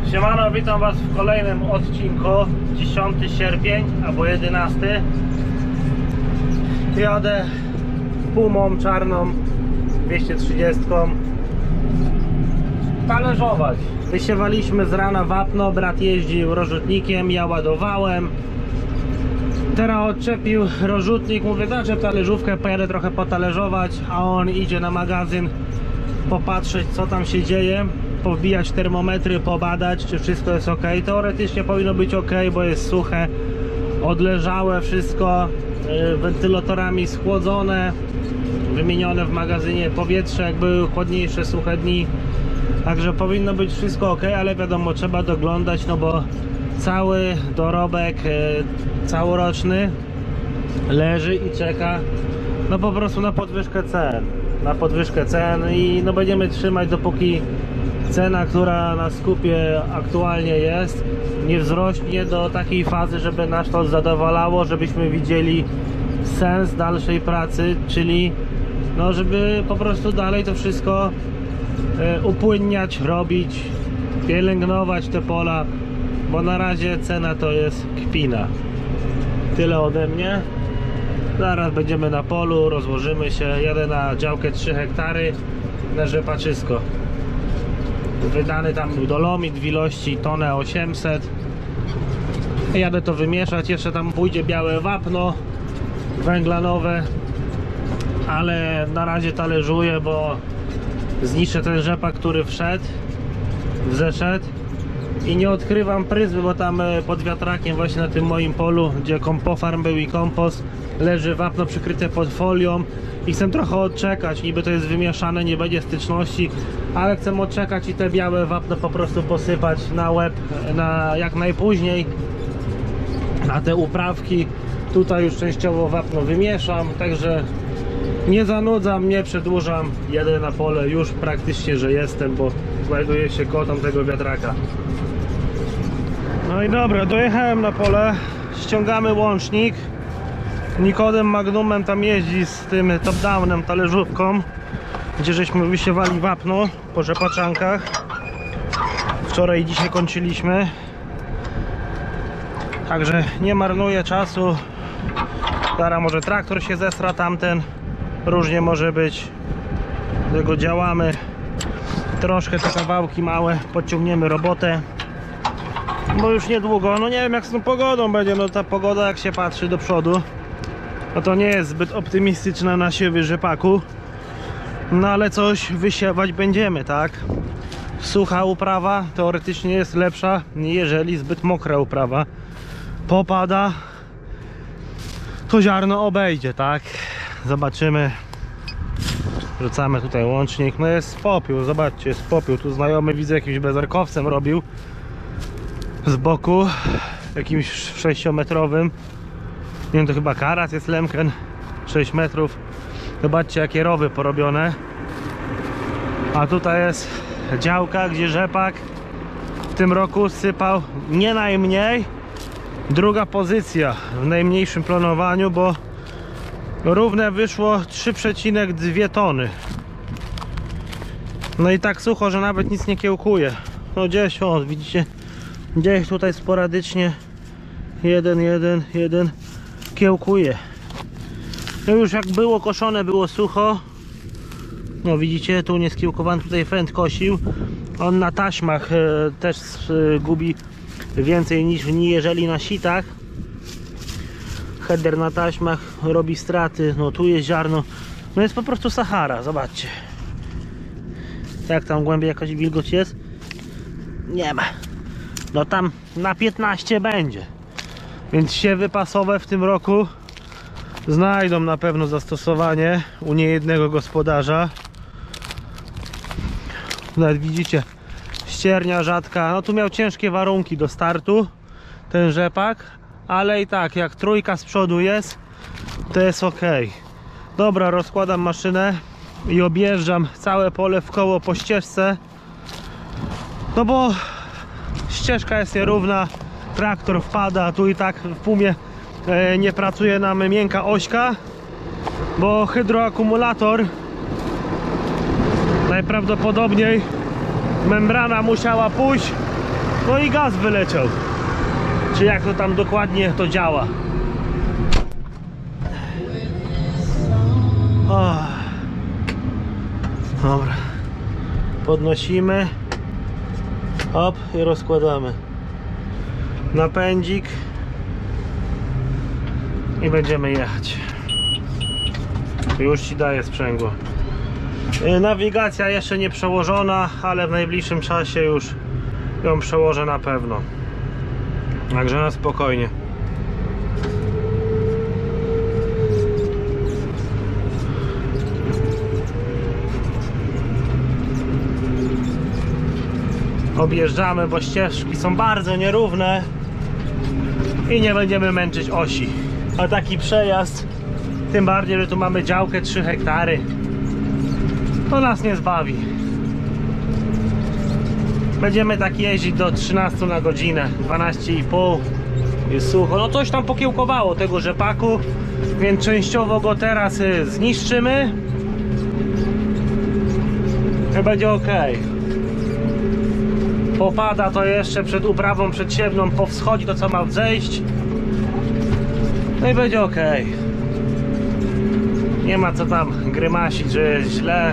Siemano, witam Was w kolejnym odcinku. 10 sierpień albo 11. Jadę Pumą czarną 230 talerzować. Wysiewaliśmy z rana wapno, brat jeździł rozrzutnikiem, ja ładowałem. Teraz odczepił rozrzutnik, mówię, zaczep talerzówkę, pojadę trochę potalerzować, a on idzie na magazyn popatrzeć, co tam się dzieje, powbijać termometry, pobadać, czy wszystko jest ok. Teoretycznie powinno być ok, bo jest suche, odleżałe wszystko, wentylatorami schłodzone, wymienione w magazynie powietrze, jak były chłodniejsze, suche dni. Także powinno być wszystko ok, ale wiadomo, trzeba doglądać, no bo cały dorobek całoroczny leży i czeka no po prostu na podwyżkę cen. I no będziemy trzymać, dopóki cena, która na skupie aktualnie jest, nie wzrośnie do takiej fazy, żeby nas to zadowalało, żebyśmy widzieli sens dalszej pracy, czyli no żeby po prostu dalej to wszystko upłynniać, robić, pielęgnować te pola, bo na razie cena to jest kpina. Tyle ode mnie. Zaraz będziemy na polu, rozłożymy się. Jadę na działkę 3 hektary na rzepaczysko. Wydany tam był dolomit w ilości 1800. Jadę to wymieszać. Jeszcze tam pójdzie białe wapno węglanowe, ale na razie talerzuję, bo zniszczę ten rzepak, który zeszedł. I nie odkrywam pryzmy, bo tam pod wiatrakiem właśnie na tym moim polu, gdzie kompofarm był i kompost, leży wapno przykryte pod folią i chcę trochę odczekać. Niby to jest wymieszane, nie będzie styczności, ale chcę odczekać i te białe wapno po prostu posypać na łeb jak najpóźniej. A te uprawki tutaj już częściowo wapno wymieszam, także nie zanudzam, nie przedłużam, jadę na pole, już praktycznie, że jestem, bo znajduje się koło tamtego wiatraka. No i dobra, dojechałem na pole, ściągamy łącznik. Nikodem Magnumem tam jeździ z tym top-downem, talerzówką, gdzie żeśmy wysiewali wapno po rzepaczankach. Wczoraj i dzisiaj kończyliśmy. Także nie marnuję czasu. Teraz może traktor się zestra, tamten. Różnie może być. Dlatego działamy. Troszkę te kawałki małe, podciągniemy robotę. Bo już niedługo, no nie wiem jak z tą pogodą będzie, no ta pogoda jak się patrzy do przodu, no to nie jest zbyt optymistyczna na siewy rzepaku. No ale coś wysiewać będziemy, tak? Sucha uprawa teoretycznie jest lepsza, jeżeli zbyt mokra uprawa. Popada, to ziarno obejdzie, tak? Zobaczymy. Rzucamy tutaj łącznik, no jest popiół, zobaczcie, jest popiół. Tu znajomy widzę jakimś bezarkowcem robił z boku, jakimś 6-metrowym. Nie wiem, to chyba karat jest Lemken, 6 metrów. Zobaczcie jakie rowy porobione. A tutaj jest działka, gdzie rzepak w tym roku sypał nie najmniej. Druga pozycja w najmniejszym planowaniu, bo równe wyszło 3,2 tony. No i tak sucho, że nawet nic nie kiełkuje. No gdzieś, o, widzicie, gdzieś tutaj sporadycznie jeden kiełkuje. No już jak było koszone, było sucho. No widzicie, tu nie skiełkowany, tutaj fend kosił. On na taśmach też gubi więcej niż jeżeli na sitach. Header na taśmach robi straty. No tu jest ziarno. No jest po prostu Sahara, zobaczcie. Jak tam głębiej jakaś wilgoć jest? Nie ma. No tam na 15 będzie. Więc siewy pasowe w tym roku znajdą na pewno zastosowanie u niejednego gospodarza. Nawet widzicie, ściernia rzadka. No tu miał ciężkie warunki do startu ten rzepak, ale i tak jak trójka z przodu jest, to jest ok. Dobra, rozkładam maszynę i objeżdżam całe pole w koło po ścieżce, no bo ścieżka jest nierówna, traktor wpada, tu i tak w Pumie nie pracuje nam miękka ośka, bo hydroakumulator najprawdopodobniej membrana musiała pójść No i gaz wyleciał. Czy jak to tam dokładnie to działa. O. Dobra. Podnosimy. Hop i rozkładamy. Napędzik. I będziemy jechać. Już ci daję sprzęgło. Nawigacja jeszcze nie przełożona, ale w najbliższym czasie już ją przełożę na pewno. Także na spokojnie. Objeżdżamy, bo ścieżki są bardzo nierówne i nie będziemy męczyć osi. A taki przejazd, tym bardziej, że tu mamy działkę 3 hektary, to nas nie zbawi. Będziemy tak jeździć do 13 na godzinę, 12,5. Jest sucho, no coś tam pokiełkowało tego rzepaku, więc częściowo go teraz zniszczymy. I będzie ok. Popada to jeszcze przed uprawą przedsiewną, powschodzi to co ma wzejść. No i będzie ok. Nie ma co tam grymasić, że jest źle.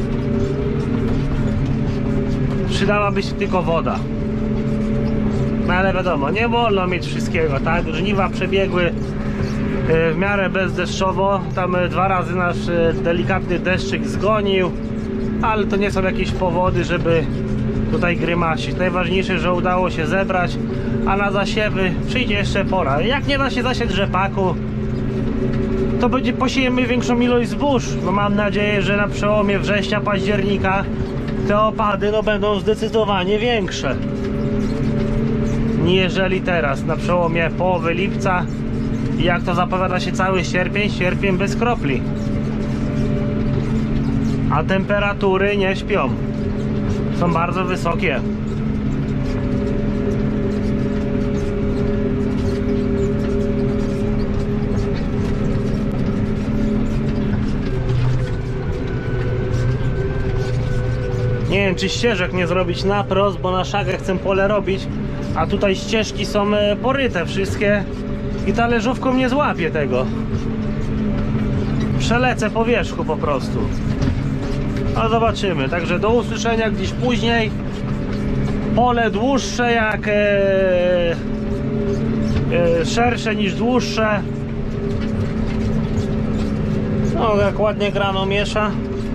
Przydałaby się tylko woda. No ale wiadomo, nie wolno mieć wszystkiego, tak? Żniwa przebiegły w miarę bezdeszczowo. Tam 2 razy nasz delikatny deszczyk zgonił, ale to nie są jakieś powody, żeby tutaj grymasić. Najważniejsze, że udało się zebrać, a na zasiewy przyjdzie jeszcze pora. Jak nie da się zasiać rzepaku, to będzie posiejemy większą ilość zbóż. No mam nadzieję, że na przełomie września, października te opady no będą zdecydowanie większe, niżeli teraz na przełomie połowy lipca. Jak to zapowiada się cały sierpień bez kropli, a temperatury nie śpią, są bardzo wysokie. Nie wiem, czy ścieżek nie zrobić na prost, bo na szagę chcę pole robić, a tutaj ścieżki są poryte wszystkie i talerzówką nie złapię tego. Przelecę po wierzchu po prostu. Ale zobaczymy. Także do usłyszenia gdzieś później. Pole dłuższe jak szersze niż dłuższe. No jak ładnie grano miesza.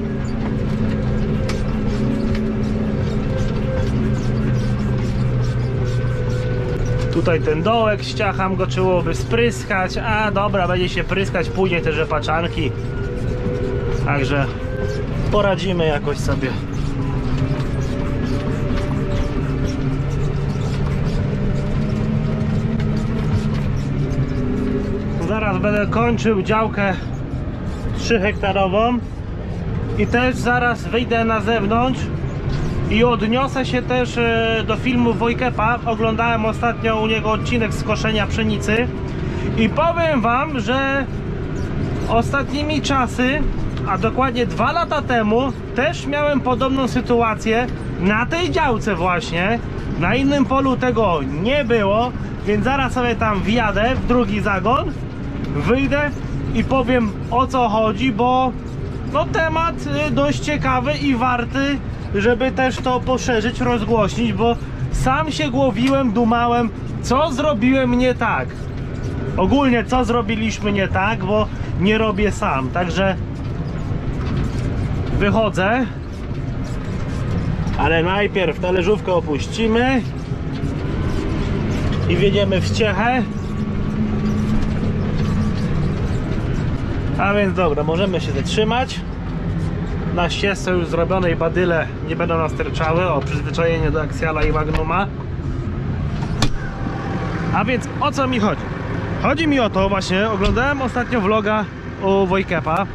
Tutaj ten dołek ściacham go, trzeba by spryskać. A dobra, będzie się pryskać później te rzepaczanki. Także poradzimy jakoś sobie. Zaraz będę kończył działkę 3 hektarową i też zaraz wyjdę na zewnątrz i odniosę się też do filmu Wojkepa. Oglądałem ostatnio u niego odcinek z koszenia pszenicy i powiem wam, że ostatnimi czasy, a dokładnie 2 lata temu, też miałem podobną sytuację na tej działce właśnie. Na innym polu tego nie było, więc zaraz sobie tam wjadę w drugi zagon, wyjdę i powiem o co chodzi, bo no temat dość ciekawy i warty, żeby też to poszerzyć, rozgłośnić, bo sam się głowiłem, dumałem, co zrobiłem nie tak. Ogólnie co zrobiliśmy nie tak, bo nie robię sam. Także wychodzę, ale najpierw talerzówkę opuścimy i wjedziemy w ściechę. A więc dobra, możemy się zatrzymać. Na ścieżce już zrobionej badyle nie będą nas sterczały. O, przyzwyczajenie do Axiala i Magnuma. A więc o co mi chodzi? Chodzi mi o to właśnie, oglądałem ostatnio vloga u Wojkepa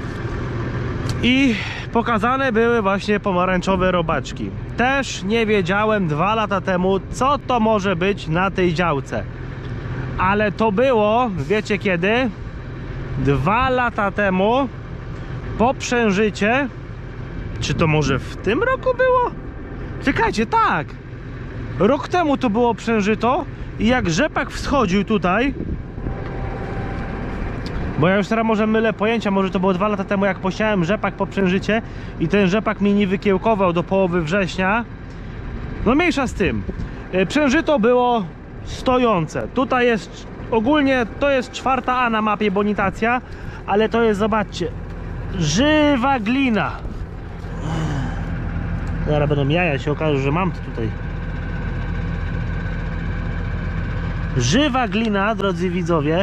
i pokazane były właśnie pomarańczowe robaczki. Też nie wiedziałem 2 lata temu, co to może być na tej działce. Ale to było, wiecie kiedy? 2 lata temu, po przężycie. Czy to może w tym roku było? Czekajcie, tak! Rok temu to było przężyto i jak rzepak wschodził tutaj, bo ja już teraz może mylę pojęcia, może to było 2 lata temu, jak posiałem rzepak po przężycie i ten rzepak mi nie wykiełkował do połowy września. No mniejsza z tym. Przężyto było stojące. Tutaj jest ogólnie, to jest 4A na mapie bonitacja, ale to jest, zobaczcie, żywa glina. Zaraz będą jaja, się okaże, że mam to tutaj. Żywa glina, drodzy widzowie.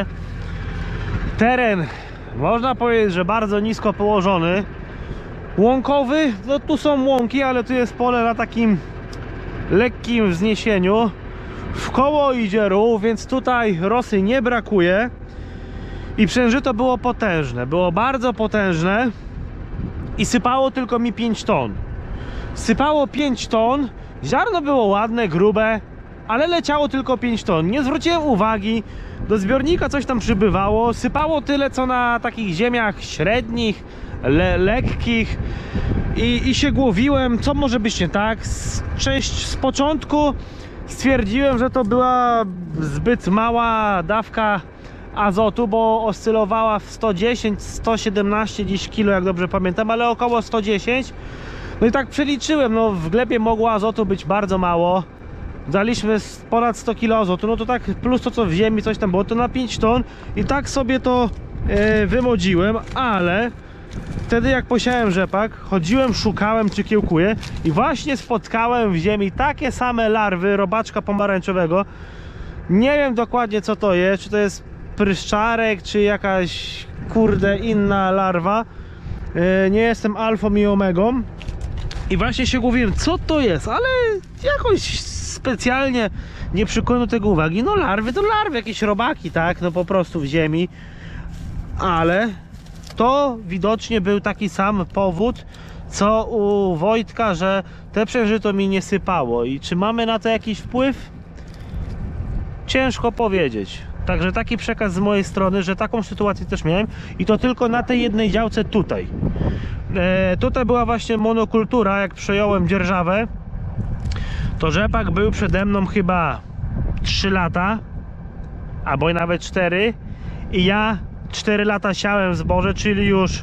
Teren, można powiedzieć, że bardzo nisko położony. Łąkowy, no tu są łąki, ale tu jest pole na takim lekkim wzniesieniu. W koło idzie rów, więc tutaj rosy nie brakuje. I przężyto było potężne, było bardzo potężne. I sypało tylko mi 5 ton. Sypało 5 ton, ziarno było ładne, grube, ale leciało tylko 5 ton. Nie zwróciłem uwagi, do zbiornika coś tam przybywało. Sypało tyle, co na takich ziemiach średnich, lekkich. I się głowiłem, co może być nie tak. Z początku stwierdziłem, że to była zbyt mała dawka azotu, bo oscylowała w 110-117 dziś kilo, jak dobrze pamiętam, ale około 110. No i tak przeliczyłem, no w glebie mogło azotu być bardzo mało. Daliśmy ponad 100 kg azotu, no to tak plus to, co w ziemi coś tam było, to na 5 ton. I tak sobie to wymodziłem, ale wtedy jak posiałem rzepak, chodziłem, szukałem, czy kiełkuję i właśnie spotkałem w ziemi takie same larwy robaczka pomarańczowego. Nie wiem dokładnie, co to jest, czy to jest pryszczarek, czy jakaś kurde inna larwa. Nie jestem alfą i omegą. I właśnie się głowiłem, co to jest, ale jakoś specjalnie nie przykułem do tego uwagi. No larwy to larwy, jakieś robaki, tak, no po prostu w ziemi. Ale to widocznie był taki sam powód, co u Wojtka, że te przężyto mi nie sypało. I czy mamy na to jakiś wpływ? Ciężko powiedzieć. Także taki przekaz z mojej strony, że taką sytuację też miałem i to tylko na tej jednej działce tutaj. Tutaj była właśnie monokultura, jak przejąłem dzierżawę, to rzepak był przede mną chyba 3 lata, albo nawet 4 i ja 4 lata siałem zboże, czyli już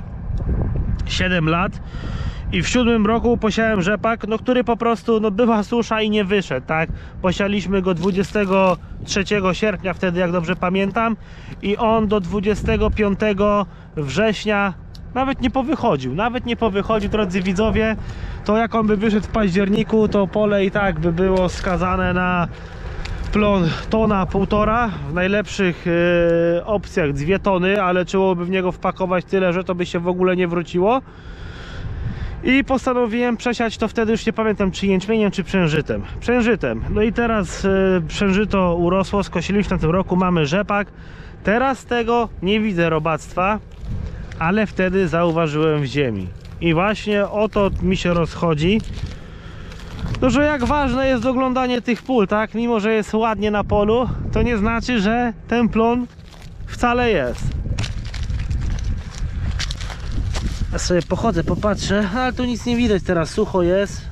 7 lat. I w 7 roku posiałem rzepak, no który po prostu, no była susza i nie wyszedł, tak? Posialiśmy go 23 sierpnia, wtedy jak dobrze pamiętam, i on do 25 września nawet nie powychodził, drodzy widzowie. To jak on by wyszedł w październiku, to pole i tak by było skazane na plon 1,5 tony, w najlepszych opcjach 2 tony, ale trzeba by w niego wpakować tyle, że to by się w ogóle nie wróciło. I postanowiłem przesiać to wtedy, już nie pamiętam, czy jęczmieniem, czy przężytem. No i teraz przężyto urosło, skosiliśmy w tym roku, mamy rzepak. Teraz z tego nie widzę robactwa, ale wtedy zauważyłem w ziemi. I właśnie o to mi się rozchodzi, no, że jak ważne jest oglądanie tych pól, tak? Mimo że jest ładnie na polu, to nie znaczy, że ten plon wcale jest. Ja sobie pochodzę, popatrzę, ale tu nic nie widać teraz, sucho jest.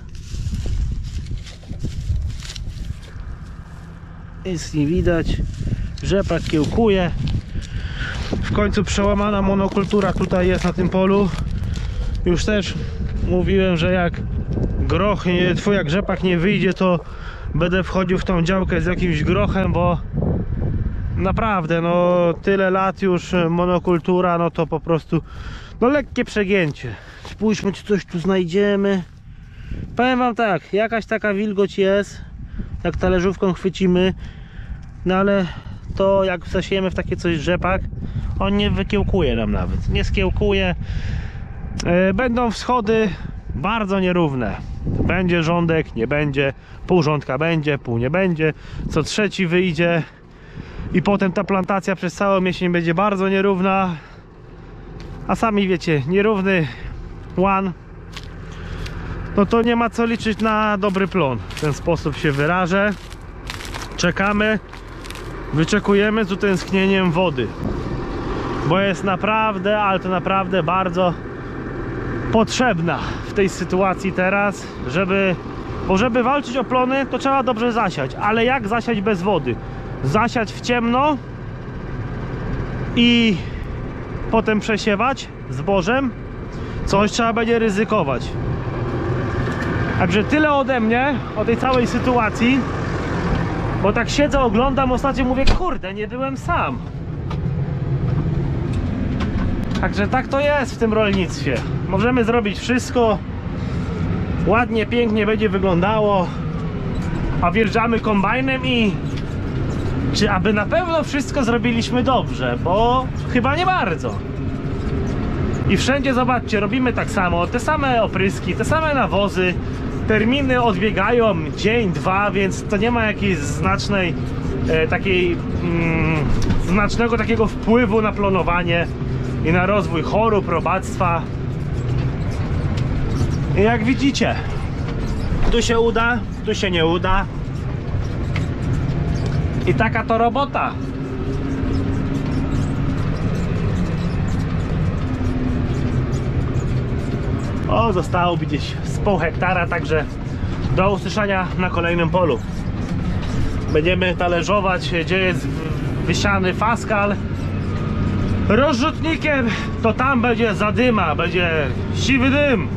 Nic nie widać. Rzepak kiełkuje. W końcu przełamana monokultura tutaj jest na tym polu. Już też mówiłem, że jak groch, jak rzepak nie wyjdzie, to będę wchodził w tą działkę z jakimś grochem, bo naprawdę, no tyle lat już monokultura, no to po prostu no lekkie przegięcie. Spójrzmy, czy coś tu znajdziemy. Powiem wam tak, jakaś taka wilgoć jest, jak talerzówką chwycimy, no ale to jak zasiejemy w takie coś rzepak, on nie wykiełkuje nam nawet, nie skiełkuje. Będą wschody bardzo nierówne. Będzie rządek, nie będzie, pół rządka będzie, pół nie będzie, co trzeci wyjdzie i potem ta plantacja przez całą jesień będzie bardzo nierówna. A sami wiecie, nierówny łan, no to nie ma co liczyć na dobry plon. W ten sposób się wyrażę. Czekamy, wyczekujemy z utęsknieniem wody, bo jest naprawdę, ale to naprawdę bardzo potrzebna w tej sytuacji teraz, żeby Bo żeby walczyć o plony, to trzeba dobrze zasiać. Ale jak zasiać bez wody? Zasiać w ciemno i potem przesiewać zbożem? Coś trzeba będzie ryzykować. Także tyle ode mnie, o tej całej sytuacji. Bo tak siedzę, oglądam, ostatnio mówię, kurde, nie byłem sam. Także tak to jest w tym rolnictwie. Możemy zrobić wszystko. Ładnie, pięknie będzie wyglądało. A wjeżdżamy kombajnem i... Czy aby na pewno wszystko zrobiliśmy dobrze? Bo chyba nie bardzo. I wszędzie, zobaczcie, robimy tak samo. Te same opryski, te same nawozy. Terminy odbiegają dzień, dwa, więc to nie ma jakiejś znacznej znacznego takiego wpływu na planowanie i na rozwój chorób, robactwa. I jak widzicie, tu się uda, tu się nie uda. I taka to robota. O, zostało mi gdzieś z pół hektara, także do usłyszenia na kolejnym polu. Będziemy talerzować, gdzie jest wysiany faskal. Rozrzutnikiem to tam będzie zadyma, będzie siwy dym.